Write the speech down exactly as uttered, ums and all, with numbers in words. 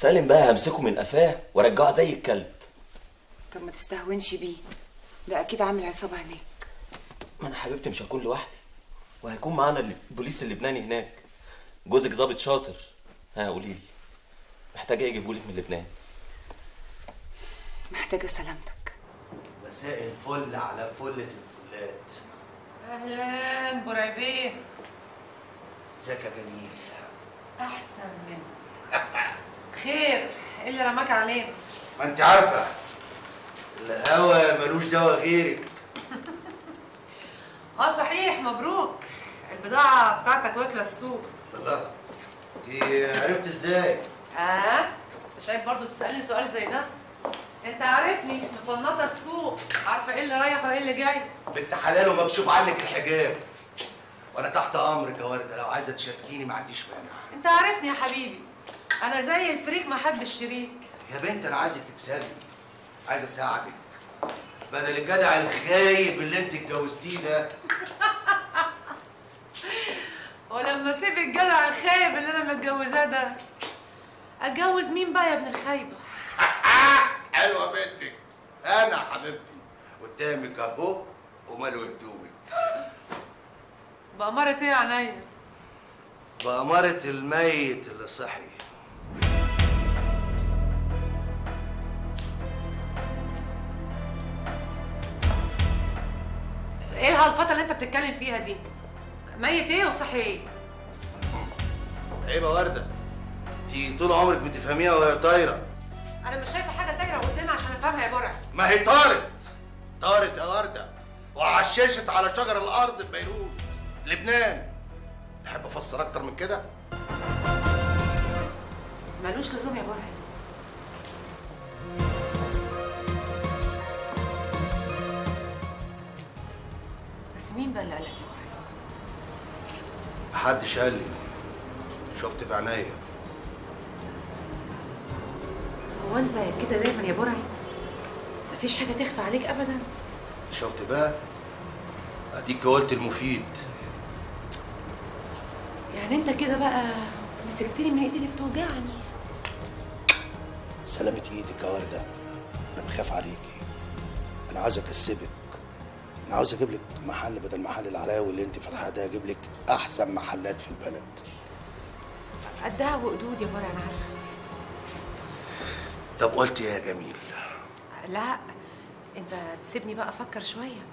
سالم بقى همسكه من قفاه وارجعه زي الكلب. طب ما تستهونش بيه، ده اكيد عامل عصابه هناك. ما انا حبيبتي مش هكون لوحدي، وهيكون معانا البوليس اللبناني هناك. جوزك ظابط شاطر. ها قولي لي، محتاجه ايه اجيبهولك من لبنان؟ محتاجه سلامتك. مساء الفل على فلة الفلات. اهلا برعبيه. ازيك يا جميل؟ احسن منك. خير، ايه اللي رماك علينا؟ ما انت عارفه الهوا ملوش دوا غيرك. اه صحيح، مبروك. البضاعه بتاعتك واكله السوق. الله، دي عرفت ازاي؟ اه انت شايف برضو تسالني سؤال زي ده؟ انت عارفني مفنطه السوق، عارفه ايه اللي رايح وايه اللي جاي. بنت حلال ومكشوف عنك الحجاب، وانا تحت امرك يا ورده. لو عايزه تشاركيني ما عنديش مانع. انت عارفني يا حبيبي، انا زي الفريق ما احب الشريك. يا بنت انا عايزك تكسبي، عايز اساعدك بدل الجدع الخايب اللي انت اتجوزتيه ده. ولما اسيب الجدع الخايب اللي انا متجوزاه ده، اتجوز مين بقى يا ابن الخايبه؟ حلوه بنتك، انا حبيبتي قدامك اهو وماله هدومك. بأمارة ايه يا عينيا؟ بأمارة الميت اللي صحي. ايه الهلفطه اللي انت بتتكلم فيها دي؟ ميت ايه وصحي ايه؟ عيب يا ورده، انتي طول عمرك بتفهميها وهي طايره. انا مش شايفه حاجه طايره قدامي عشان افهمها يا برع. ما هي طارت طارت يا ورده، وعششت على شجر الارض في بيروت لبنان. تحب افسر اكتر من كده؟ ملوش لزوم يا برع. بس مين بقى اللي قالك يا برع؟ محدش قال لي، شفت بعينيا. هو انت كده دايما يا برعي؟ مفيش حاجه تخفى عليك ابدا؟ شفت بقى؟ اديكي قلت المفيد. يعني انت كده بقى مسكتني من ايدي اللي بتوجعني. سلامة ايدك يا ورده، انا بخاف عليكي. انا عاوز اكسبك، انا عاوز اجيب لك محل بدل محل العراوي اللي انت فاتحاه ده، اجيب لك احسن محلات في البلد. قدها وقدود يا برع، انا عارفه. طب قلت ايه يا جميل؟ لا انت تسيبني بقى افكر شويه.